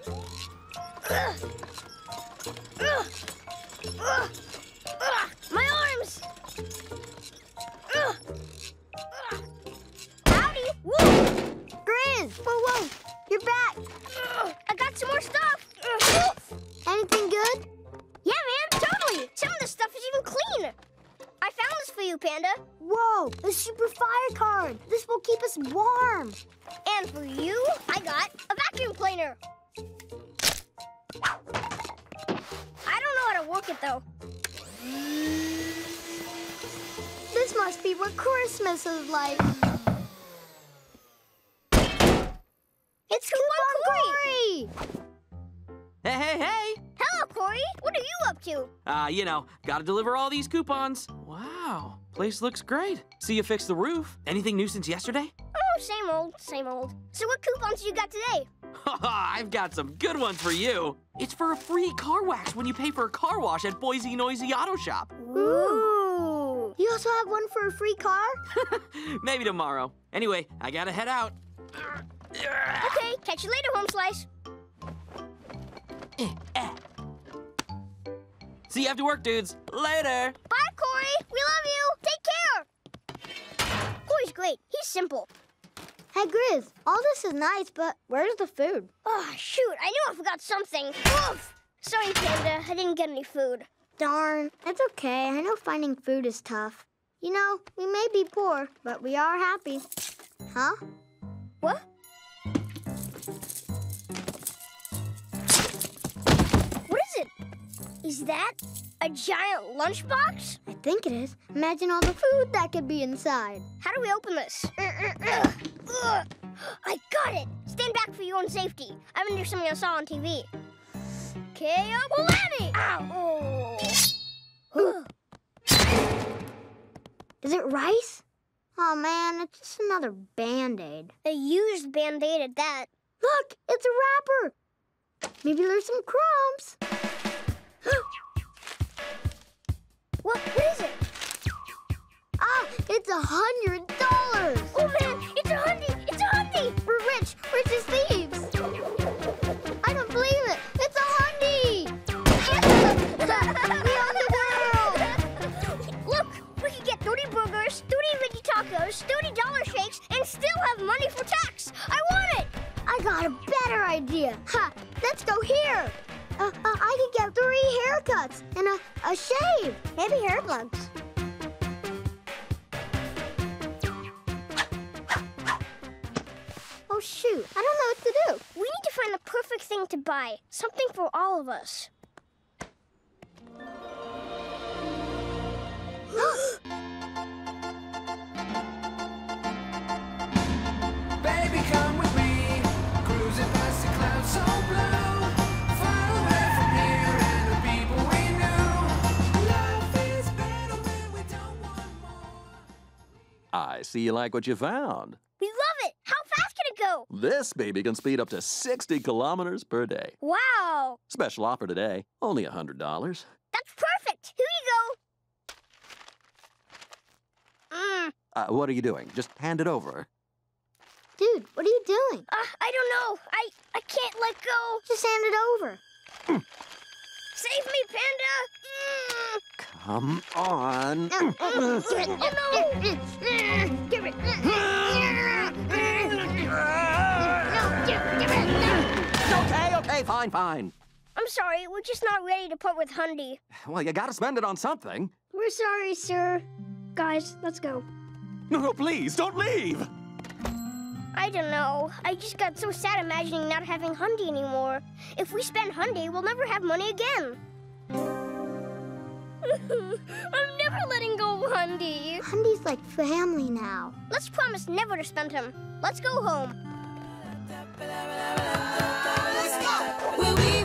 My arms! Howdy! Whoa! Grizz! Whoa! You're back! I got some more stuff! Anything good? Yeah, man, totally! Some of the stuff is even clean! I found this for you, Panda. Whoa! A super fire card! This will keep us warm! And for you, I got a vacuum cleaner. I don't know how to work it, though. This must be what Christmas is like. It's Coupon Corey! Hey! Hello, Corey. What are you up to? You know, gotta deliver all these coupons. Wow, place looks great. See you fixed the roof. Anything new since yesterday? Oh, same old, same old. So what coupons you got today? I've got some good ones for you. It's for a free car wax when you pay for a car wash at Boise Noisy Auto Shop. Ooh. You also have one for a free car? Maybe tomorrow. Anyway, I gotta head out. Okay, catch you later, Home Slice. See you after work, dudes. Later. Bye, Corey. We love you. Take care. Corey's great. He's simple. Hey, Grizz, all this is nice, but where's the food? Oh, shoot. I knew I forgot something. Oof. Sorry, Panda. I didn't get any food. Darn. It's okay. I know finding food is tough. You know, we may be poor, but we are happy. Huh? What? What is it? Is that a giant lunchbox? I think it is. Imagine all the food that could be inside. How do we open this? I got it! Stand back for your own safety. I'm gonna do something I saw on TV. K.O. Lanny! Ow! Oh. Is it rice? Oh, man, it's just another Band-Aid. A used Band-Aid at that. Look, it's a wrapper. Maybe there's some crumbs. What is it? Ah, it's $100. Oh, man, it's a Hundy! It's a Hundy! We're rich as thieves. I don't believe it. It's a Hundy. We own the world. Look, we can get 30 burgers, 30 veggie tacos, 30 dollar shakes, and still have money for tax. I want it! I got a better idea. Ha, let's go here. I could get 3 haircuts and a shave. Maybe hair plugs. Oh, shoot. I don't know what to do. We need to find the perfect thing to buy. Something for all of us. Baby, come with me, cruising past the clouds so blue, far away from here and the people we knew. Life is better when we don't want more. I see you like what you found. We love it! How fast can it go? This baby can speed up to 60 kilometers per day. Wow! Special offer today, only $100. That's perfect! Here you go! What are you doing? Just hand it over. Dude, what are you doing? I don't know. I can't let go. Just hand it over. Save me, Panda! Come on. Oh, no! Give it! Okay, fine. I'm sorry, we're just not ready to part with Hundy. Well, you gotta spend it on something. We're sorry, sir. Guys, let's go. No, please, don't leave. I don't know. I just got so sad imagining not having Hundy anymore. If we spend Hundy, we'll never have money again. I'm never letting go of Hundy. Hundy's like family now. Let's promise never to spend him. Let's go home. Will we